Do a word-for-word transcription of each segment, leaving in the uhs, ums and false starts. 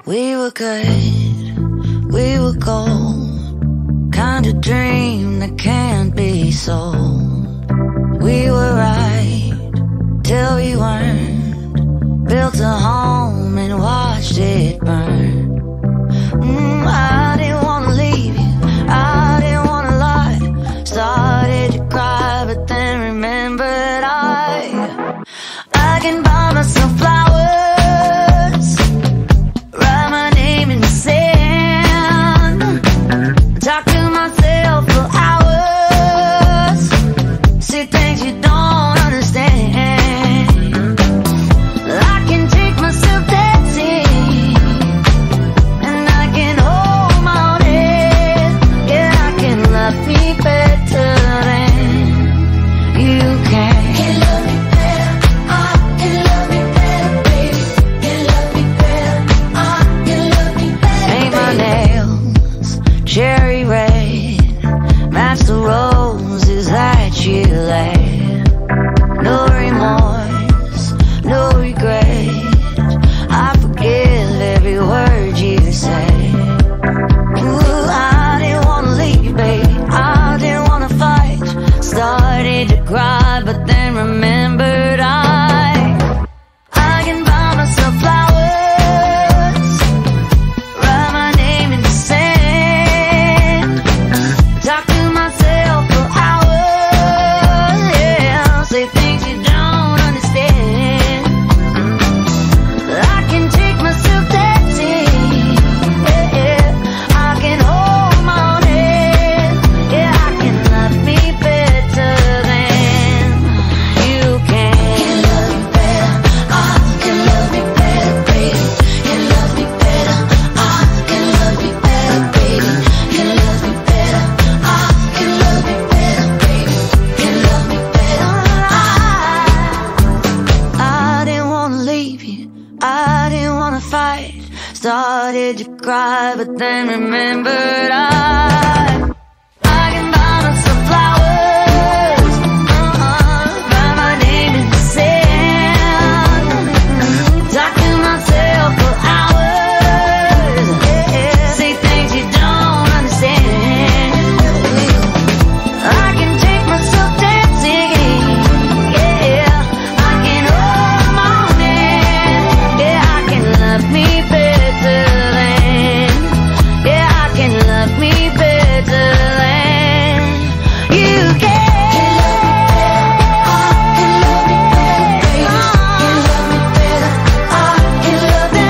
We were good, we were gold, kind of dream that can't be sold. We were right till we weren't, built a home and watched it burn. mm, I didn't wanna leave you, I didn't wanna lie. Started to cry but then remembered I I can buy myself flowers, write my name in the sand, talk to myself for hours, say things you don't understand. I can take myself dancing, and I can hold my own head. Yeah, I can love me better than you can. Can love me better, I can love me better, baby. Can love me better, I can love me better. Paint my nails cherry red, match the roses that you laid. No remorse, no regret, I forgive every word you say. Ooh, I didn't wanna leave, baby, I didn't wanna fight. Started to cry but then remembered I I can buy myself flowers, write my name in the sand, talk to myself for hours, yeah, say things you don't understand. I can take myself dancing, yeah, yeah. I can hold my own head, yeah, I can love me better than you can. Can love me better, I can love me better, baby. Can love me better, I can love me better, baby. Can love me better, I can love me better, baby. Can love me better, I I didn't wanna leave you, I didn't wanna fight. Started to cry but then remembered I I can buy myself flowers, uh-uh, write my name in the sand, talk to myself for hours, yeah, say things you don't understand. I can take myself dancing, yeah, I can hold my own hand, yeah, I can love me better than, yeah, I can love me better than you can. Can love me better, I can love me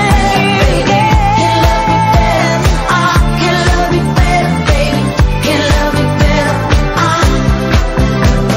better, baby. Can love me better, I can love me better, baby. Can love me better, baby. Can love me better, I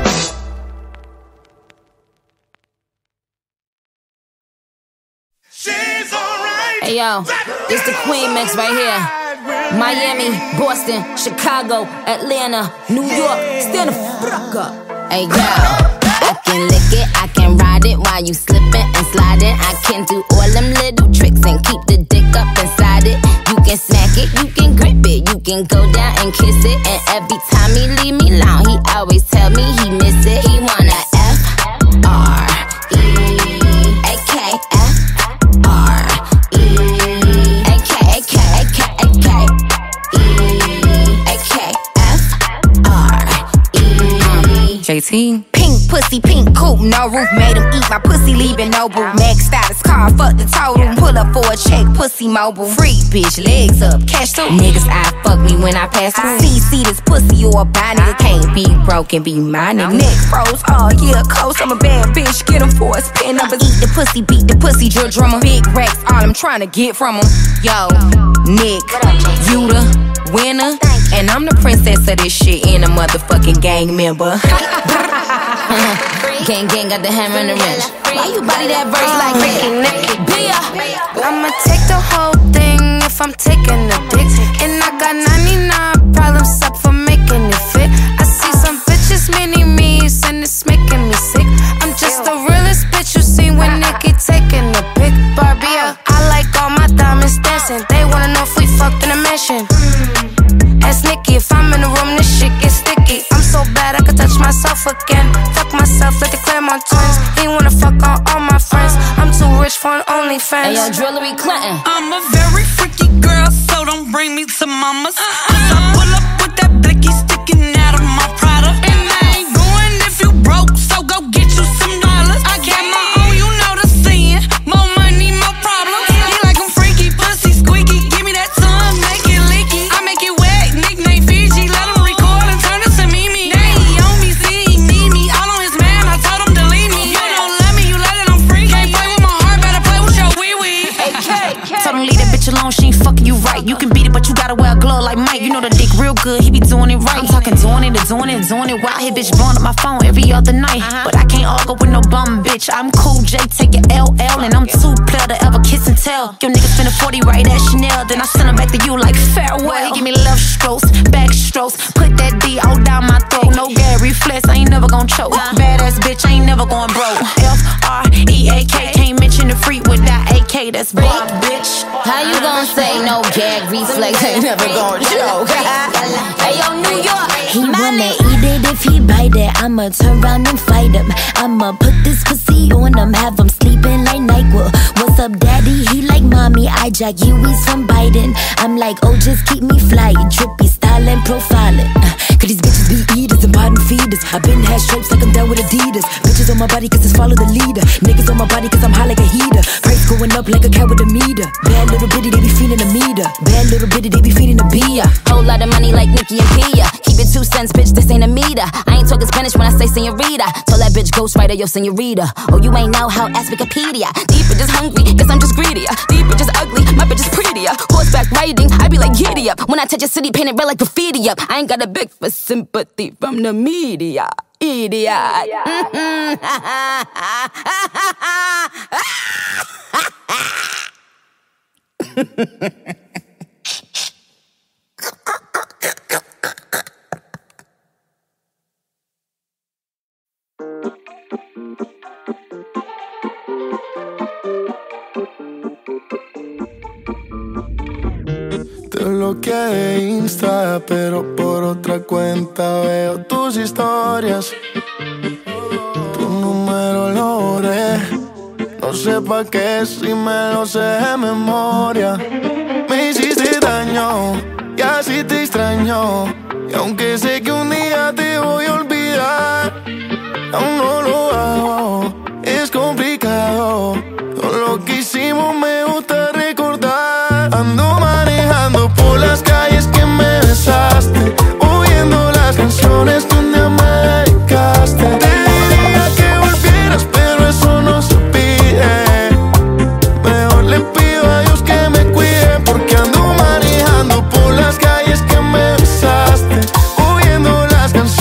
She's alright. Hey yo, this the Queen Mix right here. Miami, Boston, Chicago, Atlanta, New York, stand the fuck up. Hey yo, I can lick it, I can ride it while you slipping and sliding. I can do all them little tricks and keep the dick up inside it. You can smack it, you can grip it, you can go down and kiss it. And every time he leave me alone, he always tell me he miss it. He wanna F R E A K F R E A K A K A K A K E A K F R E J T. Pink pussy, pink coupe, no roof, made him eat my pussy, leaving no boo. Max status car, fuck the total, pull up for a check, pussy mobile. Free bitch, legs up, cash too. Niggas I fuck me when I pass through. See, see this pussy or a buy nigga, can't be broken, be my nigga. Neck froze, oh yeah, close, I'm a bad bitch, get him for a spin numbers. Eat the pussy, beat the pussy, drill drummer. Big racks, all I'm trying to get from him. Yo, Nick, you the winner, and I'm the princess of this shit and a motherfucking gang member. Gang gang got the hammer and the wrench. Why you body that verse like that? Bia. I'ma take the whole thing if I'm taking a dick. And I got ninety-nine problems up for making it fit. I see some bitches mini me's and it's making me sick. I'm just the realest bitch you see when Nicki taking a pic. Barbie, I like all my diamonds dancing. They wanna know if we fucked in a mansion. Ask Nicki if I'm in the room, this shit gets sticky. I'm so bad I could touch myself again. Fuck myself like the Claremont twins. He wanna fuck on all my friends. I'm too rich cash for an OnlyFans. Hey, yo, Jewelry Clinton. I'm a very freaky girl, so don't bring me to mama's. Cause I pull up with that blicky sticking out of my Prada. And I ain't going if you broke, so go get you some dollars. I got my own, you know the saying. More money, more problems. He like I'm freaky, pussy squeaky. Give me that tongue, make it leaky. I make it wet, nickname Fiji. Let him record and turn it to Mimi. Now he on me, see he need me. All on his man, I told him delete me. You don't love me, you let it, I'm freaky. Can't play with my heart, better play with your wee-wee. Hey, K, K. Told him leave that bitch alone, she ain't fucking you right. You can beat it, but you gotta wear a glove like Mike. You know the dick real good, he be doing it right. I'm talking doing it, doing it, doing it. Wild hit bitch blowing up my phone every other night. But I can't argue with no bum bitch. I'm cool J, take it L L, and I'm too player to ever kiss and tell. Your nigga spend a forty right at Chanel, then I send him back to you like farewell. He give me love strokes, back strokes, put that D all down my throat. No Gary Flex, I ain't never gon' choke. Badass bitch, I ain't never gon' broke. F R E A K, can't mention the freak without A K. That's Bob, bitch. How you gon' say no gag reflex? Ain't never gon' choke. Hey, yo, New York. He wanna eat it if he bite it. I'ma turn around and fight him. I'ma put this pussy on him, have him sleeping like NyQuil. What's up, daddy? He like mommy. I jack you, he's from Biden. I'm like, oh, just keep me fly. Trippy style and profiling. Cause these bitches be eaters and bottom feeders. I been had stripes like I'm down with Adidas. Bitches on my body cause it's follow the leader. Niggas on my body cause I'm high like a heater. Price going up like a cat with a meter. Bad little bitty, they be feeding a meter. Bad little bitty, they be feeding a beer. Whole lot of money like Nicki and Pia. Keep it two cents, bitch, this ain't a meter. I ain't talking Spanish when I say senorita. Tell that bitch ghostwriter, yo, senorita. Oh, you ain't know how, ask Wikipedia. Deep bitch is hungry, guess I'm just greedier. Deep bitch is ugly, my bitch is prettier. Horseback riding, I be like giddy up. When I touch a city, paint it red like graffiti up. I ain't got a big for sympathy from the media. Idiot. Te bloqueé de Insta, pero por otra cuenta veo tus historias. Tu número lo borré, no sé pa' qué si me lo sé de memoria. Me hiciste daño y así te extraño. Y aunque sé que un día te voy a olvidar, aún no lo hago, es complicado. Todo lo que hicimos me gusta recordar. Ando manejando por las calles que me besaste, oyendo las canciones que un día me dedicaste. Te diría que volvieras, pero eso no se pide. Mejor le pido a Dios que me cuide, porque ando manejando por las calles que me besaste, oyendo las canciones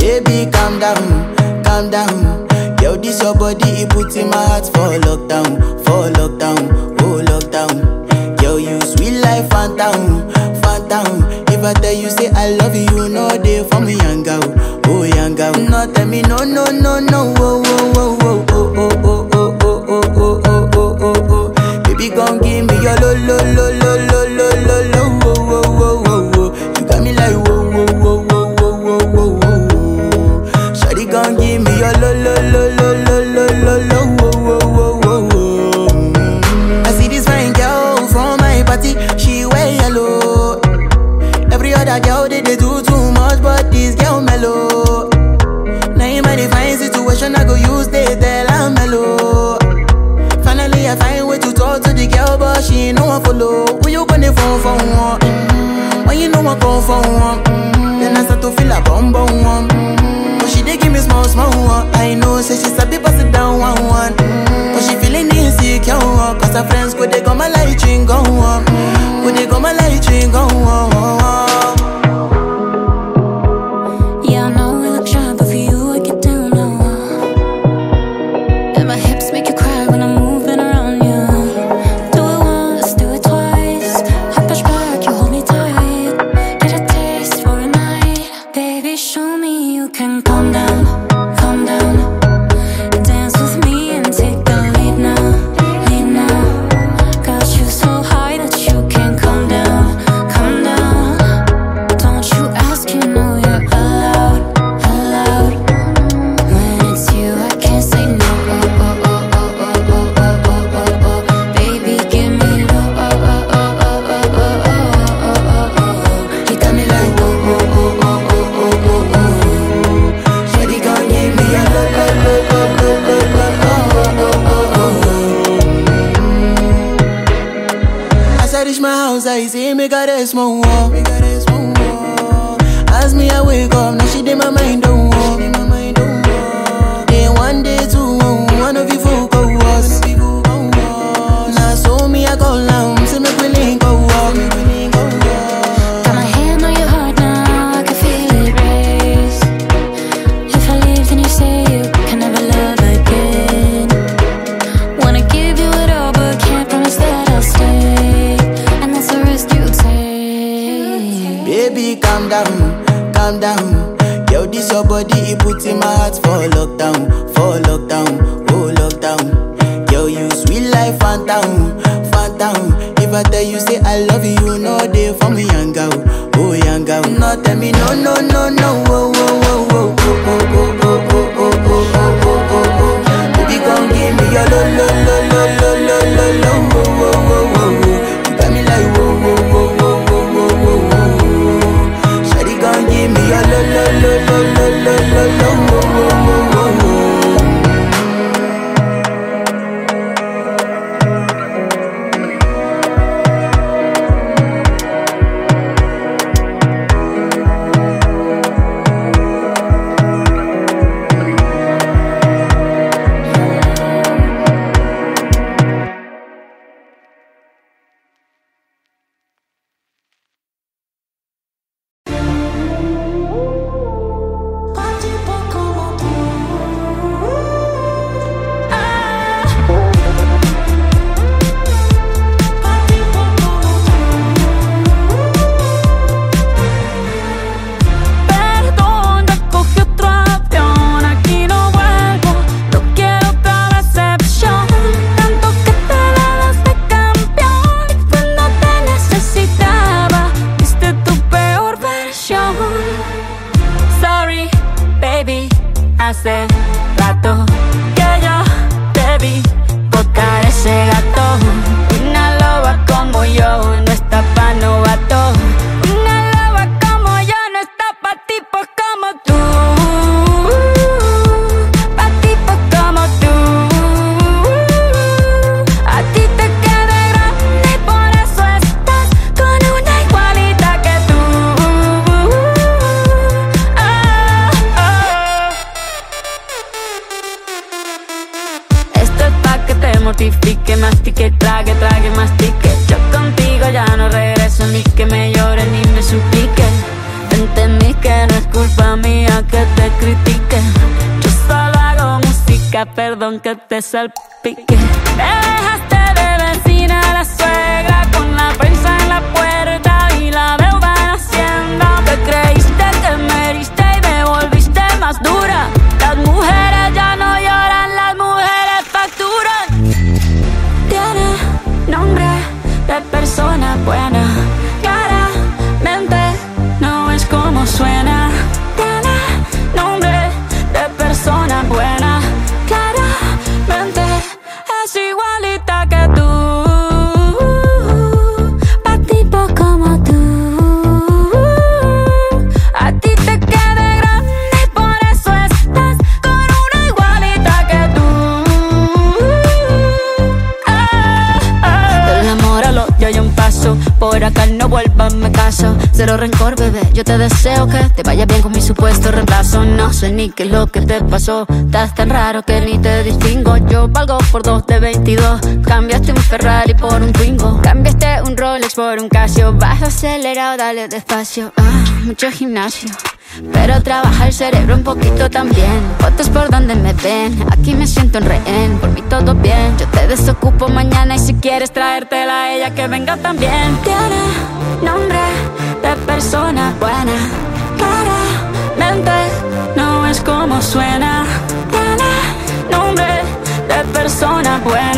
Baby, calm down, calm down. Yo, this your body, it puts in my heart for lockdown, for lockdown, oh lockdown. Yo, you sweet life, phantom, phantom. If I tell you say I love you, you know they for me, young girl, oh young girl. No, tell me no, no, no, no, oh, oh, oh, oh, oh, oh, oh, oh, oh, oh, oh, oh, oh, oh. Baby, gon' give me your lo, lo, lo, lo, lo, lo, lo, lo, oh, oh, oh, oh, oh. You got me like whoa, whoa, whoa, whoa, whoa, whoa, whoa, whoa. Shawty gon' give me your lo, lo, lo, lo, lo, lo, lo, lo, oh, oh, oh, oh, oh. I see this fine girl from my party, she wear yellow. Every other girl they, they do too much, but this girl mellow. Now in my divine situation, I go use they tell I'm mellow. Finally I find way to talk to the girl, but she ain't no one follow. When you gonna phone for one? Mm-hmm. When you know I come for one? Mm-hmm. Then I start to feel a bum bum one. Mm-hmm. But she dey give me small small one. I know say she sabi pass it down one one. Mm-hmm. But she feeling insecure one. Cause her friends go they go my light ring go on. Go they go my light ring go on. Yeah, I know we look shy, but for you I get down low. And my hips make you cry when I'm moving around you. Do it once, do it twice. I push back, you hold me tight. Get a taste for a night. Baby, show me you can calm down, calm down. Dance with me and take the lead now, lead now. Got you so high that you can't calm down, calm down. Don't you ask, you know you're allowed, allowed. When it's you, I can't say no. Oh, oh, oh, oh, oh, oh, oh, oh, oh, oh. Baby, give me low. Oh, oh, oh, oh, oh, oh, oh, oh, oh, oh. You got me like oh, oh, oh, oh, oh, oh, oh, oh. Shawty gon' give me a low, low, low, low, low, low, low, oh, oh, oh, oh. As I reach my house, I see me got a small wall. As me I wake up, now she did my mind don't walk. Day one, day two, one of you folk go was. Now so me I go down, see me willing go walk. Got my hand on your heart now, I can feel it race. If I leave, then you say you can never love again. Wanna give you it all, but can't promise that I'll stay. And that's the risk you take. Baby, calm down, calm down. Yo, this your body, it puts in my heart for lockdown, for lockdown, oh lockdown. Yo, you sweet life, phantom, phantom. If I tell you say I love you, you know they for me, young girl, oh young girl. No, tell me no, no, no, no, oh, oh, oh, oh, oh, oh, oh, oh, oh, oh, oh, oh, oh, oh. Baby, gon' give me your lo, lo, lo, lo, lo, lo, lo, lo, oh, oh, oh, oh, oh. You got me like whoa, whoa, whoa, whoa, whoa, whoa, whoa, whoa. Shawty gon' give me your lo, lo, lo, lo, lo, lo, lo, lo, oh, oh, oh, oh, oh. Hace rato que yo te vi tocar ese gato. Una loba como yo no está pa' novato. Una loba como yo no está pa' tipos como tú. Pa' tipos como tú. A ti te queda grande y por eso estás con una igualita que tú. Oh, oh. Esto es pa' que te mortifique, mastique, trague, trague, mastique. Yo contigo ya no regreso, ni que me llore ni me suplique. Entendí que no es culpa mía que te quiera perdón que te salpique. Te dejaste de vecina a la suegra con la prensa en la puerta y la deuda en Hacienda. Te creíste que me heriste y me volviste más dura. Las mujeres ya no lloran, las mujeres facturan. Tiene nombre de persona buena, claramente no es como suena. Tiene nombre de persona buena, claramente es igualita que tú. Pa' tipo como tú, a ti te queda grande y por eso estás con una igualita que tú. Ah, ah. Del amor al odio hay un paso, por acá no vuelvas, me caso. Cero rencor, bebé, yo te deseo que te vaya bien con mi supuesto reemplazo. No sé ni qué es lo que te pasó, estás tan raro que ni te distingo. Yo valgo por dos de veintidós, cambiaste un Ferrari por un Twingo. Cambiaste un Rolex por un Casio, vas acelerado, dale despacio. Ah, mucho gimnasio, pero trabaja el cerebro un poquito también. Fotos por donde me ven, aquí me siento en rehén. Por mí todo bien, yo te desocupo mañana y si quieres traértela a ella que venga también. Tiene nombre de persona buena, claramente no es como suena. Tiene nombre de persona buena.